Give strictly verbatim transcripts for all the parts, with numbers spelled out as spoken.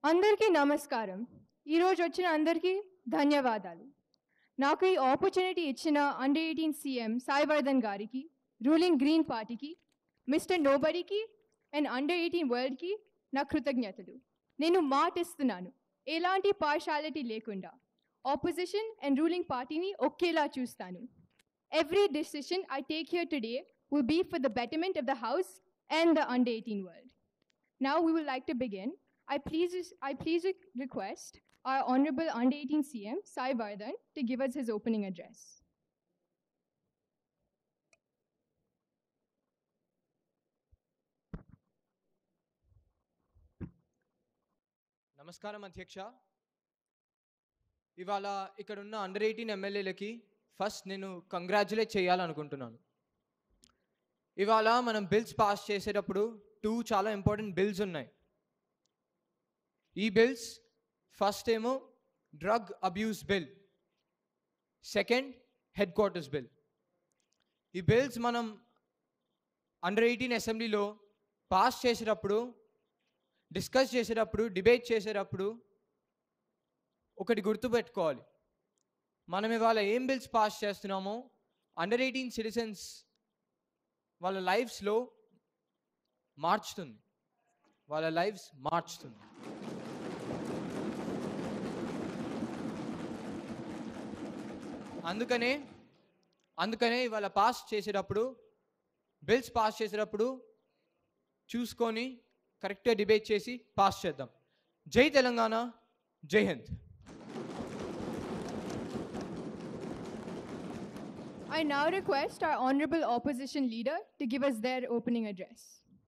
అందరికీ నమస్కారం. ఈ రోజు వచ్చిన అందరికీ ధన్యవాదాలు. నాకు ఈ ఆపర్చునిటీ ఇచ్చిన అండర్ ఎయిటీన్ సీఎం సాయివర్ధన్ గారికి, రూలింగ్ గ్రీన్ పార్టీకి, మిస్టర్ నోబడీకి అండ్ అండర్ ఎయిటీన్ వరల్డ్కి నా కృతజ్ఞతలు. నేను మాటిస్తున్నాను, ఎలాంటి పార్షాలిటీ లేకుండా ఆపోజిషన్ అండ్ రూలింగ్ పార్టీని ఒకేలా చూస్తాను. Every decision I take here today will be for the betterment of the House and the under eighteen world. Now we would like to begin. I please, I please request our Honorable under eighteen C M, Sai Vardhan, to give us his opening address. నమస్కారం అధ్యక్ష. ఇవాళ ఇక్కడ ఉన్న under eighteen ఎమ్మెల్యేలకి first నేను congratulate చేయాలనుకుంటున్నాను. ఇవాళ మనం బిల్స్ పాస్ చేసేటప్పుడు టూ చాలా ఇంపార్టెంట్ బిల్స్ ఉన్నాయి. ఈ బిల్స్ ఫస్ట్ ఏమో drug abuse bill, second headquarters bill. ఈ బిల్స్ మనం అండర్ ఎయిటీన్ అసెంబ్లీలో పాస్ చేసేటప్పుడు, డిస్కస్ చేసేటప్పుడు, డిబేట్ చేసేటప్పుడు ఒకటి గుర్తుపెట్టుకోవాలి. మనం ఇవాళ ఏం బిల్స్ పాస్ చేస్తున్నామో అండర్ ఎయిటీన్ సిటిజన్స్ వాళ్ళ లైఫ్స్లో మార్చుతుంది, వాళ్ళ లైఫ్స్ మార్చుతుంది. అందుకనే అందుకనే ఇవాళ పాస్ చేసేటప్పుడు, బిల్స్ పాస్ చేసేటప్పుడు చూసుకొని కరెక్ట్గా డిబేట్ చేసి పాస్ చేద్దాం. జై తెలంగాణ, జై Hind. I now request our Honorable Opposition Leader to give us their opening address.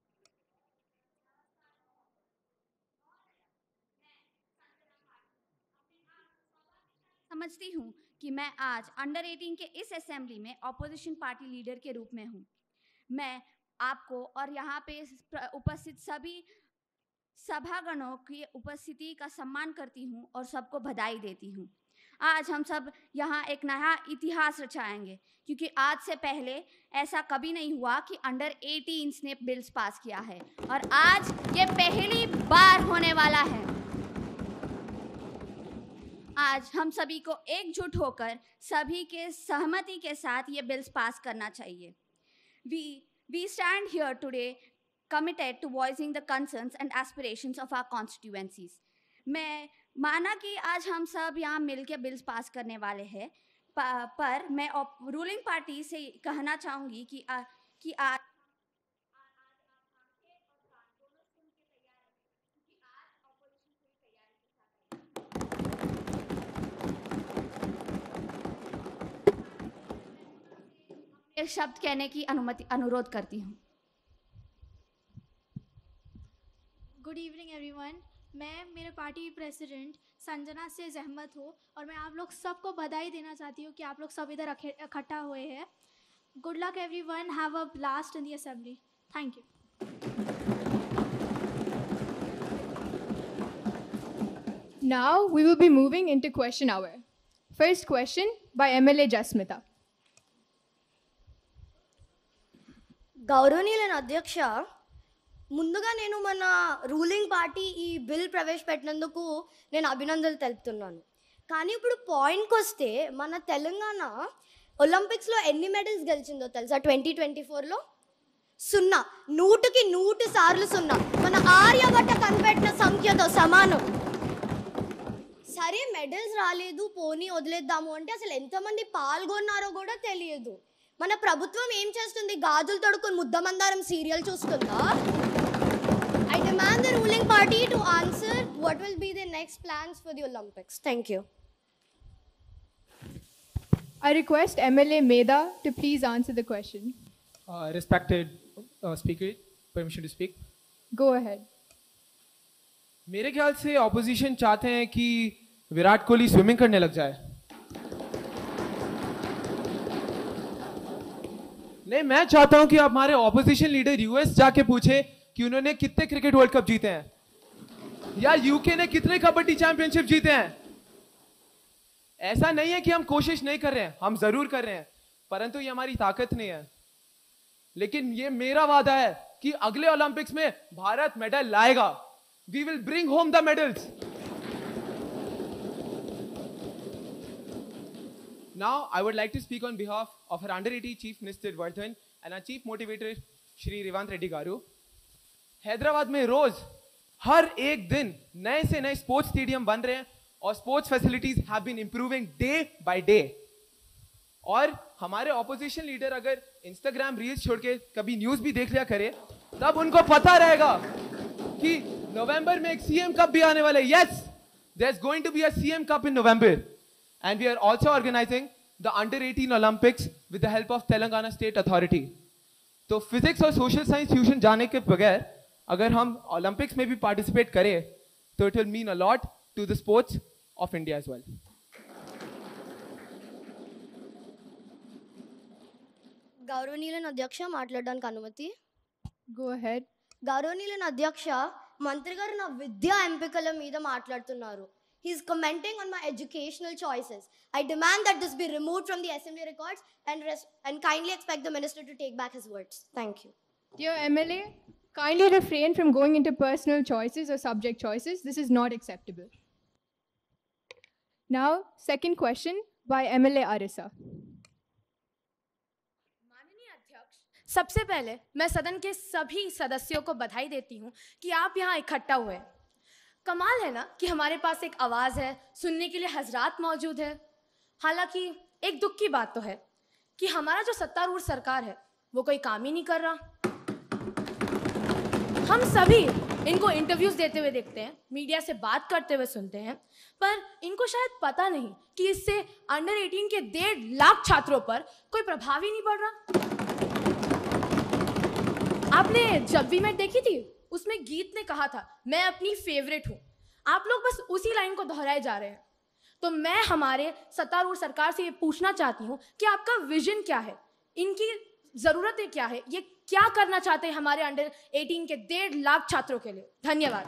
समझती हूँ कि मैं आज अंडर एटीन के इस असेंबली में ऑपोजिशन पार्टी लीडर के रूप में हूँ. मैं आपको और यहाँ पे उपस्थित सभी सभागणों की उपस्थिति का सम्मान करती हूँ और सबको बधाई देती हूँ. आज हम सब यहाँ एक नया इतिहास रचाएंगे, क्योंकि आज से पहले ऐसा कभी नहीं हुआ कि अंडर एटीन ने बिल्स पास किया है और आज ये पहली बार होने वाला है. आज हम सभी को एकजुट होकर सभी के सहमति के साथ ये बिल्स पास करना चाहिए. We we stand here today committed to voicing the concerns and aspirations of our constituencies. मैं माना कि आज हम सब यहाँ मिलकर बिल्स पास करने वाले हैं, पर मैं रूलिंग पार्टी से कहना चाहूँगी कि आ, कि आज एक शब्द कहने की अनुमति अनुरोध करती हूँ. Good evening everyone. मैं मेरे पार्टी प्रेसिडेंट संजना से जहमत हूँ और मैं आप लोग सबको बधाई देना चाहती हूँ कि आप लोग सब इधर इकट्ठा हुए हैं. Good luck everyone. Have a blast in the assembly. Thank you. Now we will be moving into question hour. First question by M L A Jasmita. గౌరవనీయులైన అధ్యక్ష, ముందుగా నేను మన రూలింగ్ పార్టీ ఈ బిల్ ప్రవేశపెట్టినందుకు నేను అభినందనలు తెలుపుతున్నాను. కానీ ఇప్పుడు పాయింట్కి వస్తే మన తెలంగాణ ఒలింపిక్స్లో ఎన్ని మెడల్స్ గెలిచిందో తెలుసా? ట్వంటీ ట్వంటీ ఫోర్లో సున్నా. నూటికి నూటి సార్లు సున్నా. మన ఆర్యభట్ట కనిపెట్టిన సంఖ్యతో సమానం. సరే మెడల్స్ రాలేదు, పోనీ వదిలేద్దాము అంటే అసలు ఎంతమంది పాల్గొన్నారో కూడా తెలియదు. మన ప్రభుత్వం ఏం చేస్తుంది? గాజులు తొడుక్కుని ముద్దమందారం సీరియల్ చూస్తుందా? I demand the ruling party to answer what will be the next plans for the Olympics. Thank you. I request M L A Meda to please answer the question. Uh, respected uh, speaker, permission to speak. Go ahead. मेरे ख्याल से opposition चाहते हैं कि Virat Kohli swimming करने लग जाए. नहीं, मैं चाहता हूं कि आप हमारे ऑपोजिशन लीडर यूएस जाके पूछे कि उन्होंने कितने क्रिकेट वर्ल्ड कप जीते हैं या यूके ने कितने कबड्डी चैंपियनशिप जीते हैं. ऐसा नहीं है कि हम कोशिश नहीं कर रहे हैं, हम जरूर कर रहे हैं, परंतु ये हमारी ताकत नहीं है. लेकिन ये मेरा वादा है कि अगले ओलंपिक्स में भारत मेडल लाएगा. We will bring home the medals. Now, I would like to speak on behalf of our under eighteen chief, Mister Vardhan, and our chief motivator, Shri Revant Reddy Garu. Hyderabad में रोज हर एक दिन नए से नए sports stadium बन रहे हैं और sports facilities have been improving day by day. और हमारे ऑपोजिशन लीडर अगर इंस्टाग्राम रील्स छोड़ के कभी न्यूज भी देख लिया करे, तब उनको पता रहेगा कि नवंबर में एक सीएम कप भी आने वाला है. Yes, there is going to be a CM cup in November, and we are also organizing the under eighteen Olympics with the help of Telangana state authority. तो फिजिक्स और सोशल साइंस ट्यूशन जाने के बगैर अगर हम ओलंपिक्स में भी participate करें तो it will mean a lot to the sports of India as well. గౌరవనీయులైన అధ్యక్ష మాట్లాడడానికి అనుమతి. Go ahead. గౌరవనీయులైన అధ్యక్ష, మంత్రి గారు నా విద్యా ఎంపికల మీద మాట్లాడుతున్నారు. He's commenting on my educational choices. I demand that this be removed from the assembly records and res- and kindly expect the minister to take back his words. Thank you. Dear M L A, kindly refrain from going into personal choices or subject choices. This is not acceptable. Now, second question by M L A Arisa. माननीय अध्यक्ष, सबसे पहले मैं सदन के सभी सदस्यों को बधाई देती हूं कि आप यहां इकट्ठा हुए. कमाल है ना कि हमारे पास एक आवाज है, सुनने के लिए हजरात मौजूद है. हालांकि एक दुख की बात तो है कि हमारा जो सत्तारूढ़ सरकार है वो कोई काम ही नहीं कर रहा. हम सभी इनको इंटरव्यूज देते हुए देखते हैं, मीडिया से बात करते हुए सुनते हैं, पर इनको शायद पता नहीं कि इससे अंडर एटीन के डेढ़ लाख छात्रों पर कोई प्रभाव ही नहीं पड़ रहा. आपने जब भी मैच देखी थी, उसमें गीत ने कहा था मैं अपनी फेवरेट हूं. आप लोग बस उसी लाइन को दोहराए जा रहे हैं. तो मैं हमारे सत्तारूढ़ सरकार से ये पूछना चाहती हूं कि आपका विजन क्या है, इनकी जरूरतें क्या है, ये क्या करना चाहते हैं हमारे अंडर एटीन के डेढ़ लाख छात्रों के लिए. धन्यवाद.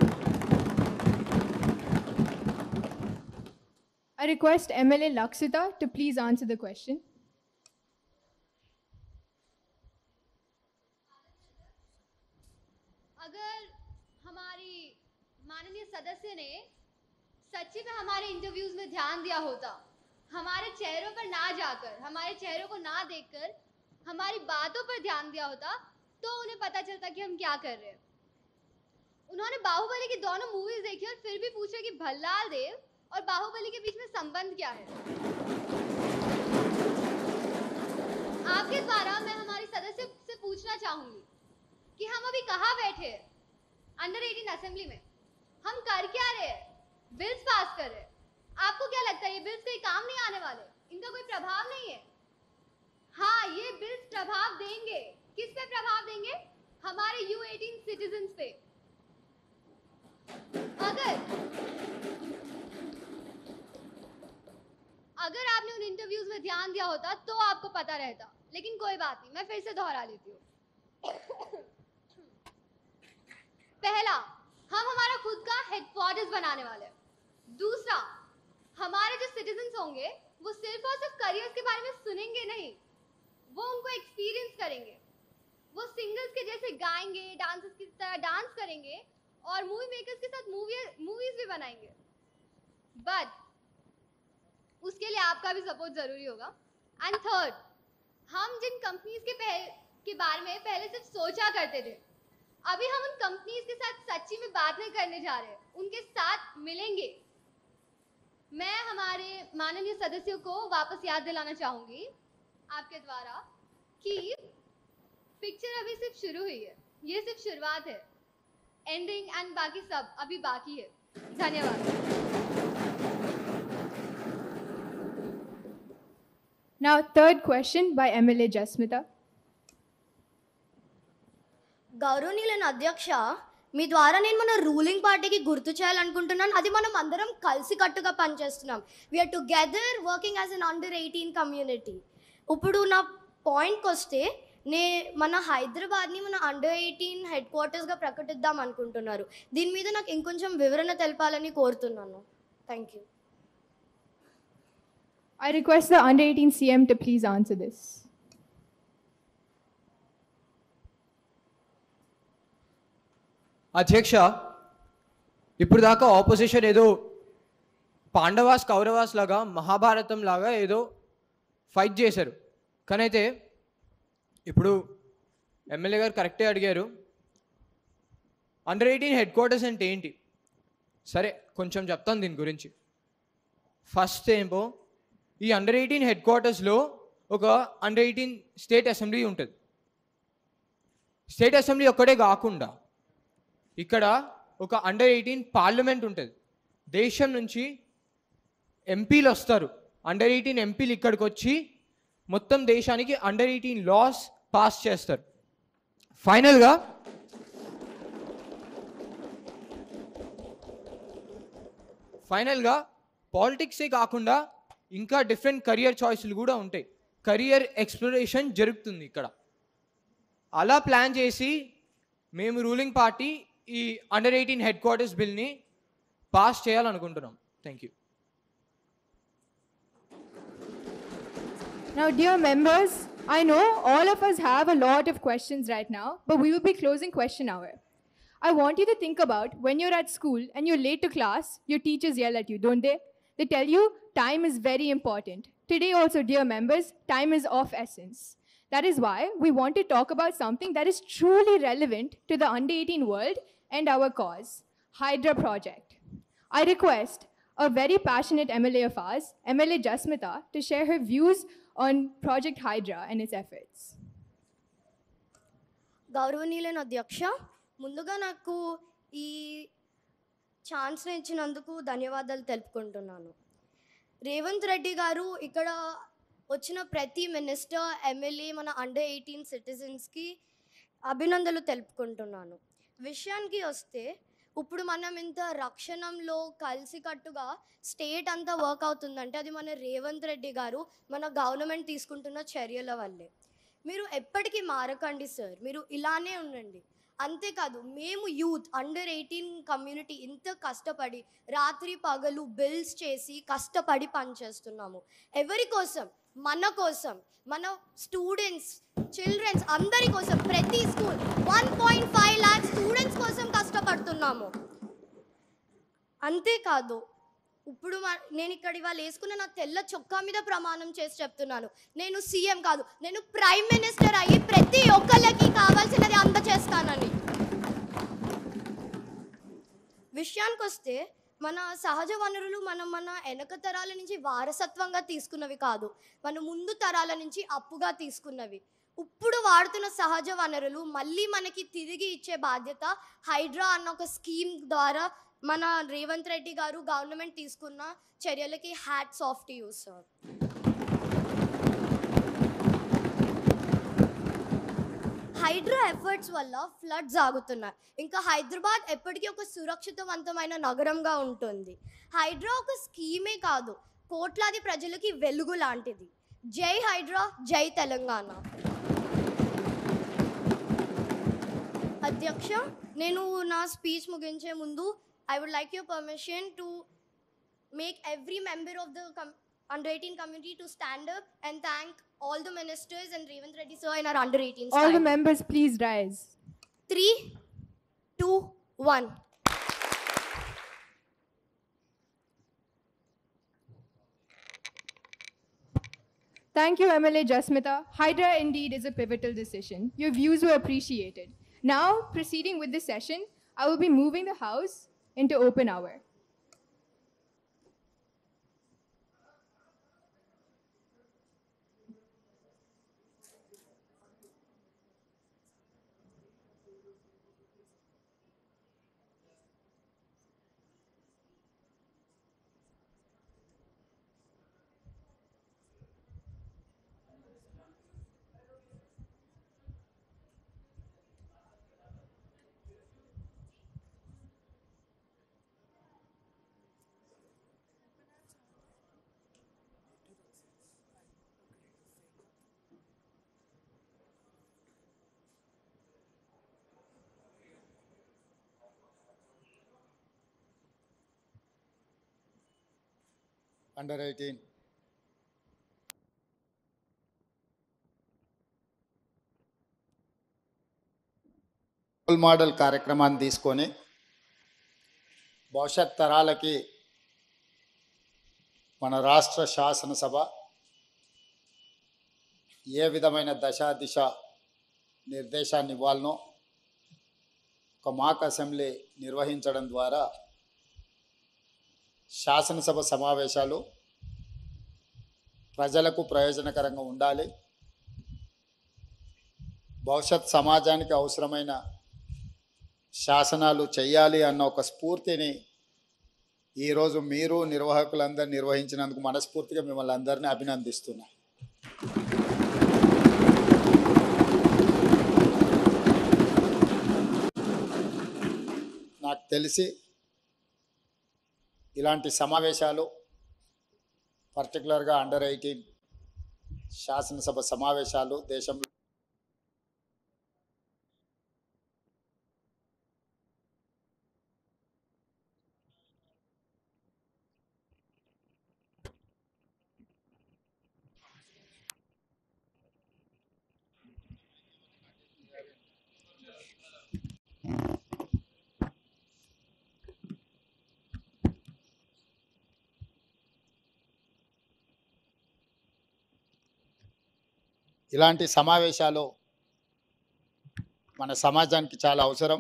I request M L A Laksita to please answer the question. अगर हमारी माननीय सदस्य ने सच्ची में हमारे इंटरव्यूज में ध्यान दिया होता, हमारे चेहरों पर ना जाकर, हमारे चेहरों को ना देखकर हमारी बातों पर ध्यान दिया होता, तो उन्हें पता चलता कि हम क्या कर रहे हैं. उन्होंने बाहुबली की दोनों मूवीज देखी और फिर भी पूछा कि भल्लाल देव और बाहुबली के बीच में संबंध क्या है. आपके द्वारा मैं हमारी सदस्य से पूछना चाहूंगी कि हम अभी कहाँ बैठे हैं अंडर एटीन असेंबली में, हम कर क्या रहे हैं, बिल्स पास कर रहे हैं. आपको क्या लगता है ये बिल्स कोई काम नहीं आने वाले, इनका कोई प्रभाव नहीं है? हाँ, ये बिल्स प्रभाव देंगे. किस पे प्रभाव देंगे? हमारे यू एटीन सिटीजन्स पे. अगर अगर आपने उन इंटरव्यूज में ध्यान दिया होता तो आपको पता रहता, लेकिन कोई बात नहीं, मैं फिर से दोहरा लेती हूँ. पहला, हम हमारा खुद का हेडक्वार्टर्स बनाने वाले हैं. दूसरा, हमारे जो सिटीजन्स होंगे वो सिर्फ और सिर्फ करियर्स के बारे में सुनेंगे नहीं, वो उनको एक्सपीरियंस करेंगे. वो सिंगर्स के जैसे गाएंगे, डांसर्स की तरह डांस करेंगे और मूवी मेकर्स के साथ मूवी मूवीज भी बनाएंगे. बट उसके लिए आपका भी सपोर्ट जरूरी होगा. एंड थर्ड, हम जिन कंपनीज के पहले के बारे में पहले सिर्फ सोचा करते थे, अभी हम उन कंपनीज के साथ सच्ची में बात नहीं करने जा रहे, उनके साथ मिलेंगे. मैं हमारे माननीय सदस्यों को वापस याद दिलाना चाहूंगी आपके द्वारा कि पिक्चर अभी सिर्फ शुरू हुई है, ये सिर्फ शुरुआत है. एंडिंग एंड बाकी सब अभी बाकी है. धन्यवाद. Now, third question by M L A Jasmita. గౌరవనీయులైన అధ్యక్ష, మీ ద్వారా నేను మన రూలింగ్ పార్టీకి గుర్తు చేయాలనుకుంటున్నాను. అది మనం అందరం కలిసి కట్టుగా పనిచేస్తున్నాం. We're together working as an under eighteen community. ఇప్పుడు నా పాయింట్కి వస్తే, నే మన హైదరాబాద్ని మన అండర్ ఎయిటీన్ హెడ్ క్వార్టర్స్గా ప్రకటిద్దాం అనుకుంటున్నారు. దీని మీద నాకు ఇంకొంచెం వివరణ తెలపాలని కోరుతున్నాను. Thank you. I request the under eighteen C M to please answer this. అధ్యక్ష, ఇప్పుడు దాకా ఆపోజిషన్ ఏదో పాండవాస్ కౌరవాస్ లాగా మహాభారతం లాగా ఏదో ఫైట్ చేశారు. కానీ అయితే ఇప్పుడు ఎమ్మెల్యే గారు కరెక్టే అడిగారు, అండర్ ఎయిటీన్ హెడ్ క్వార్టర్స్ అంటే ఏంటి? సరే కొంచెం చెప్తాను దీని గురించి. ఫస్ట్ ఏమో ఈ అండర్ ఎయిటీన్ హెడ్ క్వార్టర్స్లో ఒక అండర్ ఎయిటీన్ స్టేట్ అసెంబ్లీ ఉంటుంది. స్టేట్ అసెంబ్లీ ఒక్కడే కాకుండా ఇక్కడ ఒక అండర్ ఎయిటీన్ పార్లమెంట్ ఉంటుంది. దేశం నుంచి ఎంపీలు వస్తారు. అండర్ ఎయిటీన్ ఎంపీలు ఇక్కడికి వచ్చి మొత్తం దేశానికి అండర్ ఎయిటీన్ లాస్ పాస్ చేస్తారు. ఫైనల్గా ఫైనల్గా పాలిటిక్సే కాకుండా ఇంకా డిఫరెంట్ కెరియర్ చాయిస్లు కూడా ఉంటాయి. కెరియర్ ఎక్స్ప్లోరేషన్ జరుగుతుంది ఇక్కడ. అలా ప్లాన్ చేసి మేము రూలింగ్ పార్టీ ఈ అండర్ ఎయిటీన్ హెడ్ క్వార్టర్స్ బిల్ని పాస్ చేయాలనుకుంటున్నాం. Thank you. Now, dear members, I know all of us have a lot of questions right now, but we will be closing question hour. I want you to think about when you're at school and you're late to class, your teachers yell at you, don't they? They tell you time is very important. Today also, dear members, time is of essence. That is why we want to talk about something that is truly relevant to the under eighteen world and our cause, Hydra Project. I request a very passionate M L A of ours, M L A Jasmita, to share her views on Project Hydra and its efforts. గౌరవనీయులైన అధ్యక్ష, ముందుగా నాకు ఈ chance ఇచ్చినందుకు ధన్యవాదాలు తెలుపుకుంటున్నాను. రేవంత్ రెడ్డి గారు ఇక్కడ వచ్చిన ప్రతి మినిస్టర్, ఎమ్మెల్యే, మన అండర్ ఎయిటీన్ సిటిజన్స్కి అభినందనలు తెలుపుకుంటున్నాను. విషయానికి వస్తే ఇప్పుడు మనం ఇంత రక్షణంలో కలిసికట్టుగా స్టేట్ అంతా వర్క్ అవుతుందంటే అది మన రేవంత్ రెడ్డి గారు, మన గవర్నమెంట్ తీసుకుంటున్న చర్యల వల్లే. మీరు ఎప్పటికీ మారకండి సార్, మీరు ఇలానే ఉండండి. అంతేకాదు మేము యూత్ అండర్ ఎయిటీన్ కమ్యూనిటీ ఇంత కష్టపడి రాత్రి పగలు బిల్స్ చేసి కష్టపడి పనిచేస్తున్నాము. ఎవరి కోసం? మన కోసం, మన స్టూడెంట్స్, చిల్డ్రన్స్ అందరి కోసం. ప్రతి school one point five lakh students కోసం కష్టపడుతున్నాము. అంతేకాదు ఇప్పుడు నేను ఇక్కడ ఇవాళ వేసుకున్న నా తెల్ల చొక్కా మీద ప్రమాణం చేసి చెప్తున్నాను, నేను సీఎం కాదు, నేను ప్రైమ్ మినిస్టర్ అయ్యి ప్రతి ఒక్కళ్ళకి కావాల్సినది అందచేస్తానని. విషయానికి వస్తే మన సహజ వనరులు మనం మన వెనక తరాల నుంచి వారసత్వంగా తీసుకున్నవి కాదు, మన ముందు తరాల నుంచి అప్పుగా తీసుకున్నవి. ఇప్పుడు వాడుతున్న సహజ వనరులు మళ్ళీ మనకి తిరిగి ఇచ్చే బాధ్యత హైడ్రా అన్న ఒక స్కీమ్ ద్వారా మన రేవంత్ రెడ్డి గారు గవర్నమెంట్ తీసుకున్న చర్యలకి hats off to you sir. HYDRAA efforts వల్ల ఫ్లడ్స్ ఆగుతున్నాయి. ఇంకా హైదరాబాద్ ఎప్పటికీ ఒక సురక్షితవంతమైన నగరంగా ఉంటుంది. హైడ్రా ఒక స్కీమే కాదు, కోట్లాది ప్రజలకి వెలుగు లాంటిది. జై హైడ్రా, జై తెలంగాణ. అధ్యక్ష, నేను నా స్పీచ్ ముగించే ముందు I would like your permission to make every member of the com under eighteen community to stand up and thank all the ministers and Revanth Reddy sir in our under eighteen All the members, please rise. Three, two, one. Thank you, M L A Jasmita. Hydra indeed is a pivotal decision. Your views were appreciated. Now, proceeding with this session, I will be moving the House into open hour. Under eighteen role model కార్యక్రమాన్ని తీసుకొని భవిష్యత్ తరాలకి మన రాష్ట్ర శాసనసభ ఏ విధమైన దశ దిశ నిర్దేశాన్ని ఇవ్వాలనో ఒక మాక్ అసెంబ్లీ నిర్వహించడం ద్వారా శాసనసభ సమావేశాలు ప్రజలకు ప్రయోజనకరంగా ఉండాలి. భవిష్యత్ సమాజానికి అవసరమైన శాసనాలు చేయాలి అన్న ఒక స్ఫూర్తిని ఈరోజు మీరు నిర్వాహకులందరూ నిర్వహించినందుకు మనస్ఫూర్తిగా మిమ్మల్ని అందరినీ అభినందిస్తున్నా. నాకు తెలిసి ఇలాంటి సమావేశాలు పర్టికులర్గా అండర్ ఎయిటీన్ శాసనసభ సమావేశాలు దేశంలో ఇలాంటి సమావేశాలు మన సమాజానికి చాలా అవసరం.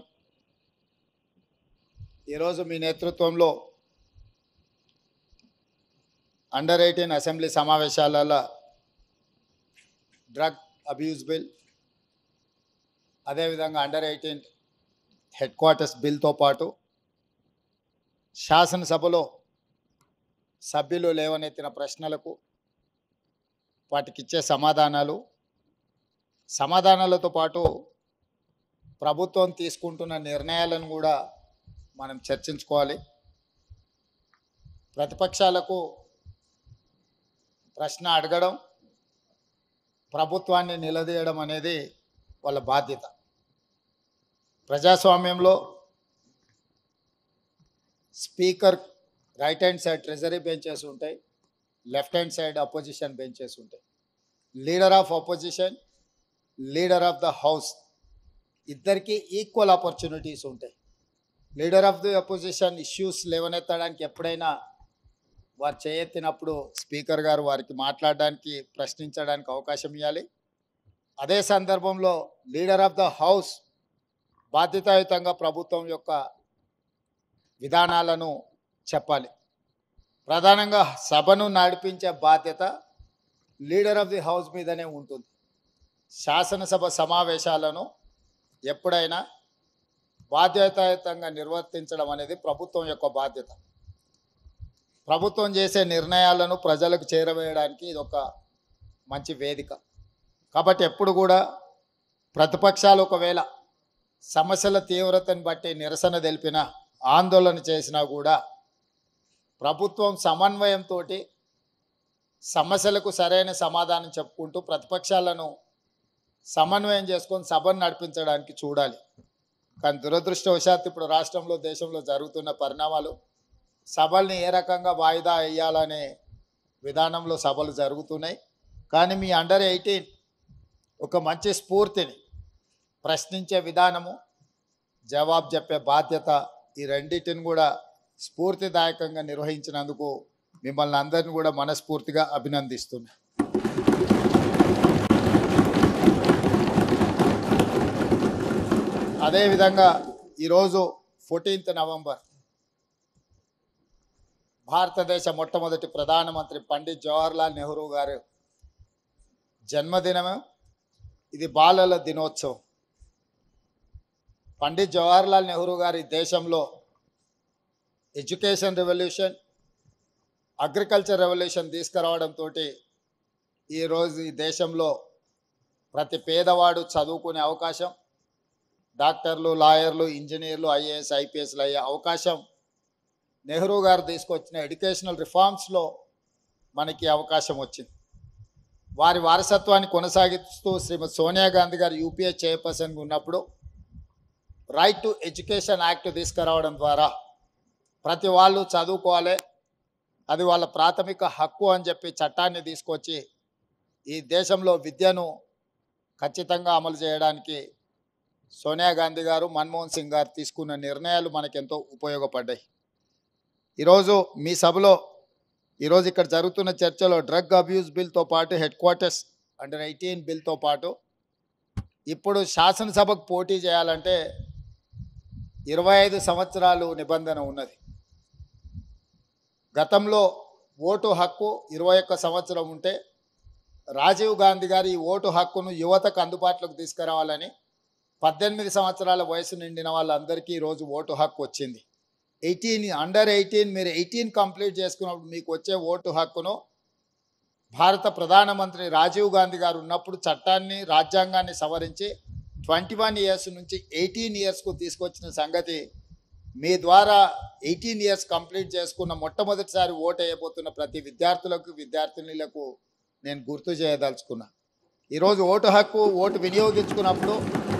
ఈరోజు మీ నేతృత్వంలో అండర్ ఎయిటీన్ అసెంబ్లీ సమావేశాలలో డ్రగ్ అబ్యూజ్ బిల్, అదేవిధంగా అండర్ ఎయిటీన్ హెడ్ క్వార్టర్స్ బిల్తో పాటు శాసనసభలో సభ్యులు లేవనెత్తిన ప్రశ్నలకు వాటికి ఇచ్చే సమాధానాలు, సమాధానాలతో పాటు ప్రభుత్వం తీసుకుంటున్న నిర్ణయాలను కూడా మనం చర్చించుకోవాలి. ప్రతిపక్షాలకు ప్రశ్న అడగడం, ప్రభుత్వాన్ని నిలదీయడం అనేది వాళ్ళ బాధ్యత. ప్రజాస్వామ్యంలో speaker right hand side treasury benches ఉంటాయి, left hand side opposition benches ఉంటాయి. Leader of opposition, leader of the house ఇద్దరికి ఈక్వల్ ఆపర్చునిటీస్ ఉంటాయి. Leader of the opposition issues లేవనెత్తడానికి ఎప్పుడైనా వారు చేయెత్తినప్పుడు స్పీకర్ గారు వారికి మాట్లాడడానికి, ప్రశ్నించడానికి అవకాశం ఇవ్వాలి. అదే సందర్భంలో లీడర్ ఆఫ్ ద హౌస్ బాధ్యతాయుతంగా ప్రభుత్వం యొక్క విధానాలను చెప్పాలి. ప్రధానంగా సభను నడిపించే బాధ్యత లీడర్ ఆఫ్ ది హౌస్ మీదనే ఉంటుంది. శాసనసభ సమావేశాలను ఎప్పుడైనా బాధ్యతాయుతంగా నిర్వర్తించడం అనేది ప్రభుత్వం యొక్క బాధ్యత. ప్రభుత్వం చేసే నిర్ణయాలను ప్రజలకు చేరవేయడానికి ఇది ఒక మంచి వేదిక. కాబట్టి ఎప్పుడు కూడా ప్రతిపక్షాలు ఒకవేళ సమస్యల తీవ్రతను బట్టి నిరసన తెలిపినా, ఆందోళన చేసినా కూడా ప్రభుత్వం సమన్వయంతో సమస్యలకు సరైన సమాధానం చెప్పుకుంటూ ప్రతిపక్షాలను సమన్వయం చేసుకొని సభను నడిపించడానికి చూడాలి. కానీ దురదృష్టవశాత్తు ఇప్పుడు రాష్ట్రంలో, దేశంలో జరుగుతున్న పరిణామాలు సభల్ని ఏ రకంగా వాయిదా వేయాలనే విధానంలో సభలు జరుగుతున్నాయి. కానీ మీ అండర్ ఎయిటీన్ ఒక మంచి స్ఫూర్తిని, ప్రశ్నించే విధానము, జవాబు చెప్పే బాధ్యత, ఈ రెండింటిని కూడా స్ఫూర్తిదాయకంగా నిర్వహించినందుకు మిమ్మల్ని అందరిని కూడా మనస్ఫూర్తిగా అభినందిస్తున్నా. అదేవిధంగా ఈరోజు ఫోర్టీన్త్ నవంబర్ భారతదేశ మొట్టమొదటి ప్రధానమంత్రి పండిత్ జవహర్లాల్ నెహ్రూ గారు జన్మదినమే. ఇది బాలల దినోత్సవం. పండిత్ జవహర్లాల్ నెహ్రూ గారి దేశంలో ఎడ్యుకేషన్ రెవల్యూషన్, అగ్రికల్చర్ రెవల్యూషన్ తీసుకురావడంతో ఈరోజు ఈ దేశంలో ప్రతి పేదవాడు చదువుకునే అవకాశం, డాక్టర్లు, లాయర్లు, ఇంజనీర్లు, ఐఏఎస్, ఐపీఎస్లు అయ్యే అవకాశం నెహ్రూ గారు తీసుకొచ్చిన ఎడ్యుకేషనల్ రిఫార్మ్స్లో మనకి అవకాశం వచ్చింది. వారి వారసత్వాన్ని కొనసాగిస్తూ శ్రీమతి సోనియా గాంధీ గారు యూపీఏ చైర్పర్సన్గా ఉన్నప్పుడు రైట్ టు ఎడ్యుకేషన్ యాక్ట్ తీసుకురావడం ద్వారా ప్రతి వాళ్ళు చదువుకోవాలి, అది వాళ్ళ ప్రాథమిక హక్కు అని చెప్పి చట్టాన్ని తీసుకొచ్చి ఈ దేశంలో విద్యను ఖచ్చితంగా అమలు చేయడానికి సోనియా గాంధీ గారు, మన్మోహన్ సింగ్ గారు తీసుకున్న నిర్ణయాలు మనకెంతో ఉపయోగపడ్డాయి. ఈరోజు మీ సభలో ఈరోజు ఇక్కడ జరుగుతున్న చర్చలో డ్రగ్ అబ్యూస్ బిల్తో పాటు హెడ్ క్వార్టర్స్ అండర్ ఎయిటీన్ బిల్తో పాటు ఇప్పుడు శాసనసభకు పోటీ చేయాలంటే ఇరవై ఐదు సంవత్సరాలు నిబంధన ఉన్నది. గతంలో ఓటు హక్కు ఇరవై ఒక్క సంవత్సరం ఉంటే రాజీవ్ గాంధీ గారు ఈ ఓటు హక్కును యువతకు అందుబాటులోకి తీసుకురావాలని పద్దెనిమిది సంవత్సరాల వయసు నిండిన వాళ్ళందరికీ ఈరోజు ఓటు హక్కు వచ్చింది. ఎయిటీన్ అండర్ ఎయిటీన్ మీరు ఎయిటీన్ కంప్లీట్ చేసుకున్నప్పుడు మీకు వచ్చే ఓటు హక్కును భారత ప్రధానమంత్రి రాజీవ్ గాంధీ గారు ఉన్నప్పుడు చట్టాన్ని రాజ్యాంగాన్ని సవరించి ట్వంటీ వన్ ఇయర్స్ నుంచి ఎయిటీన్ ఇయర్స్కు తీసుకొచ్చిన సంగతి మీ ద్వారా ఎయిటీన్ ఇయర్స్ కంప్లీట్ చేసుకున్న మొట్టమొదటిసారి ఓటు వేయబోతున్న ప్రతి విద్యార్థులకు విద్యార్థినులకు నేను గుర్తు చేయదలుచుకున్నా. ఈరోజు ఓటు హక్కు ఓటు వినియోగించుకున్నప్పుడు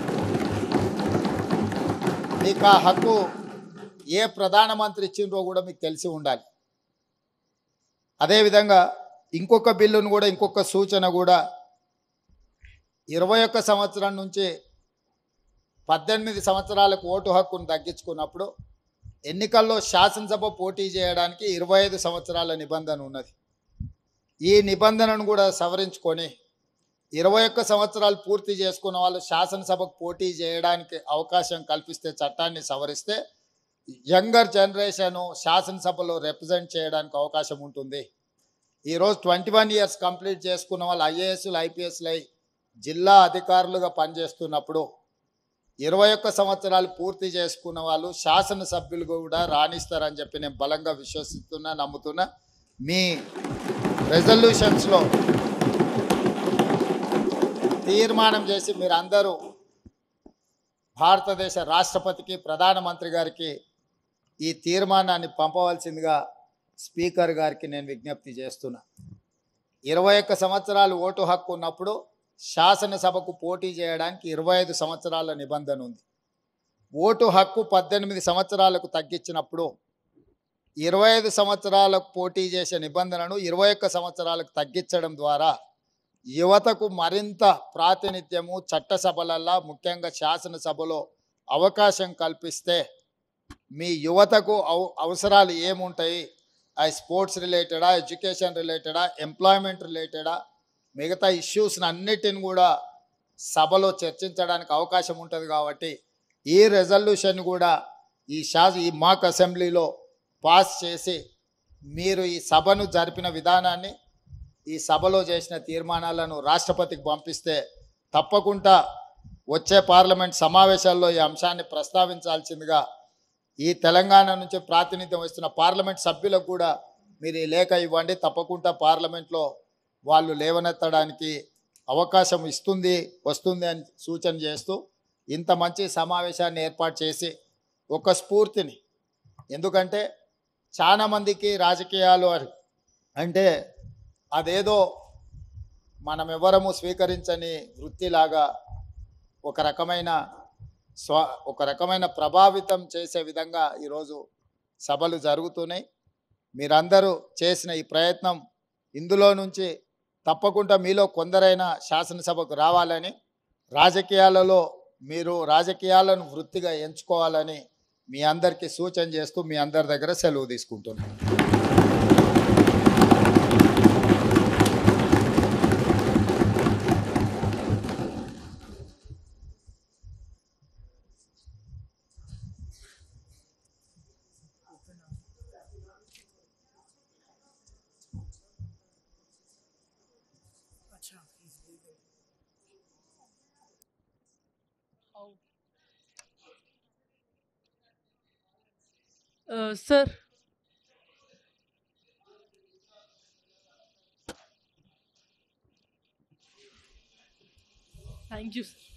మీకు ఆ హక్కు ఏ ప్రధానమంత్రి ఇచ్చిండ్రో కూడా మీకు తెలిసి ఉండాలి. అదేవిధంగా ఇంకొక బిల్లును కూడా ఇంకొక సూచన కూడా ఇరవై ఒక్క సంవత్సరం నుంచి పద్దెనిమిది సంవత్సరాలకు ఓటు హక్కును తగ్గించుకున్నప్పుడు ఎన్నికల్లో శాసనసభ పోటీ చేయడానికి ఇరవై ఐదు సంవత్సరాల నిబంధన ఉన్నది. ఈ నిబంధనను కూడా సవరించుకొని ఇరవై ఒక్క సంవత్సరాలు పూర్తి చేసుకున్న వాళ్ళు శాసనసభకు పోటీ చేయడానికి అవకాశం కల్పిస్తే చట్టాన్ని సవరిస్తే యంగర్ జనరేషను శాసనసభలో రిప్రజెంట్ చేయడానికి అవకాశం ఉంటుంది. ఈరోజు ట్వంటీ వన్ ఇయర్స్ కంప్లీట్ చేసుకున్న వాళ్ళు ఐఏఎస్లు ఐపీఎస్లు అయి జిల్లా అధికారులుగా పనిచేస్తున్నప్పుడు ఇరవై ఒక్క సంవత్సరాలు పూర్తి చేసుకున్న వాళ్ళు శాసనసభ్యులు కూడా రాణిస్తారని చెప్పి నేను బలంగా విశ్వసిస్తున్నా, నమ్ముతున్నా. మీ రెజల్యూషన్స్లో తీర్మానం చేసి మీరందరూ భారతదేశ రాష్ట్రపతికి ప్రధానమంత్రి గారికి ఈ తీర్మానాన్ని పంపవలసిందిగా స్పీకర్ గారికి నేను విజ్ఞప్తి చేస్తున్నా. ఇరవై ఒక్క సంవత్సరాలు ఓటు హక్కు ఉన్నప్పుడు శాసనసభకు పోటీ చేయడానికి ఇరవై ఐదు సంవత్సరాల నిబంధన ఉంది. ఓటు హక్కు పద్దెనిమిది సంవత్సరాలకు తగ్గించినప్పుడు ఇరవై ఐదు సంవత్సరాలకు పోటీ చేసే నిబంధనను ఇరవై ఒక్క సంవత్సరాలకు తగ్గించడం ద్వారా యువతకు మరింత ప్రాతినిధ్యము చట్టసభలల్లో ముఖ్యంగా శాసనసభలో అవకాశం కల్పిస్తే మీ యువతకు అవ అవసరాలు ఏముంటాయి, ఆ స్పోర్ట్స్ రిలేటెడా, ఎడ్యుకేషన్ రిలేటెడా, ఎంప్లాయ్మెంట్ రిలేటెడా, మిగతా ఇష్యూస్ని అన్నిటిని కూడా సభలో చర్చించడానికి అవకాశం ఉంటుంది. కాబట్టి ఈ రెజల్యూషన్ కూడా ఈ శా ఈ మాక్ అసెంబ్లీలో పాస్ చేసి మీరు ఈ సభను జరిపిన విధానాన్ని ఈ సభలో చేసిన తీర్మానాలను రాష్ట్రపతికి పంపిస్తే తప్పకుండా వచ్చే పార్లమెంట్ సమావేశాల్లో ఈ అంశాన్ని ప్రస్తావించాల్సిందిగా ఈ తెలంగాణ నుంచి ప్రాతినిధ్యం వస్తున్న పార్లమెంట్ సభ్యులకు కూడా మీరు ఈ లేఖ ఇవ్వండి. తప్పకుండా పార్లమెంట్లో వాళ్ళు లేవనెత్తడానికి అవకాశం ఇస్తుంది వస్తుంది అని సూచన చేస్తూ ఇంత మంచి సమావేశాన్ని ఏర్పాటు చేసి ఒక స్ఫూర్తిని, ఎందుకంటే చాలామందికి రాజకీయాలు అంటే అదేదో మనం ఎవరము స్వీకరించని వృత్తిలాగా ఒక రకమైన స్వ ఒక రకమైన ప్రభావితం చేసే విధంగా ఈరోజు సభలు జరుగుతున్నాయి. మీరందరూ చేసిన ఈ ప్రయత్నం ఇందులో నుంచి తప్పకుండా మీలో కొందరైనా శాసనసభకు రావాలని, రాజకీయాలలో మీరు రాజకీయాలను వృత్తిగా ఎంచుకోవాలని మీ అందరికీ సూచన చేస్తూ మీ అందరి దగ్గర సెలవు తీసుకుంటున్నాను. Uh, sir, thank you, sir.